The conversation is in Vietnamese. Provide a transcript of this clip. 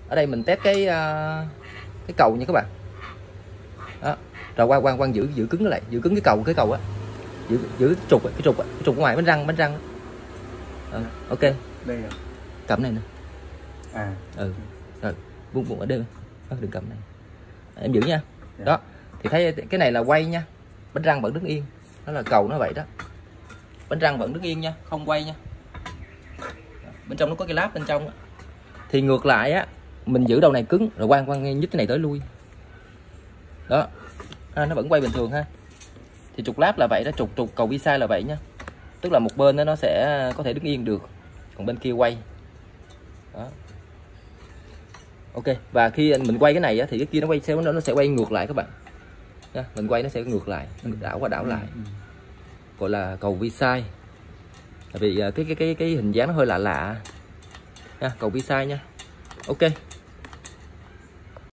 Ở đây mình test cái cầu nha các bạn. Đó. Rồi quang giữ cứng lại, giữ cứng cái cầu á, giữ cái trục ngoài bánh răng. Ok. Đây à? Cầm này nè. Rồi buông ở đây, đừng cầm này, em giữ nha. Đó thì thấy cái này là quay nha, bánh răng vẫn đứng yên, đó là cầu nó vậy đó, bánh răng vẫn đứng yên nha, không quay nha. Bên trong nó có cái láp bên trong. Thì ngược lại á, mình giữ đầu này cứng rồi quang nhích cái này tới lui đó, nó vẫn quay bình thường ha. Thì trục láp là vậy đó, trục cầu vi sai là vậy nha, tức là một bên nó sẽ có thể đứng yên được, còn bên kia quay đó. Ok, và khi mình quay cái này á, thì cái kia nó sẽ quay ngược lại các bạn nha. Mình quay nó sẽ ngược lại, đảo qua đảo lại, gọi là cầu vi sai. Tại vì cái hình dáng nó hơi lạ nha, cầu vi sai nha. Ok.